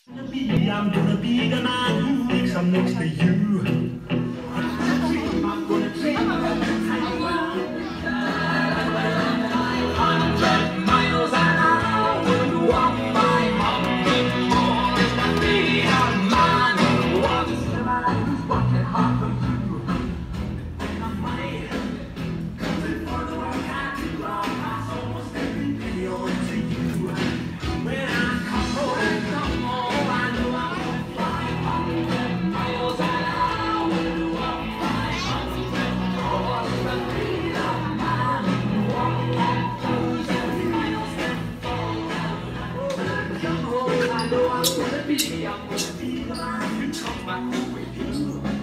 I'm gonna be the man who wakes up next to you. I'm gonna dream about the time when 100 miles an hour, walk by mountain moors, and be a man who wants the man who's working hard for you. And I'm money, cause it for the work I do, I'll pass almost every penny on to you. When I come home, I know I'm gonna fly 100 miles an hour, walk by mountain moors, and be a man who walks those every milestone. I know I'm gonna be the man who comes back home with you.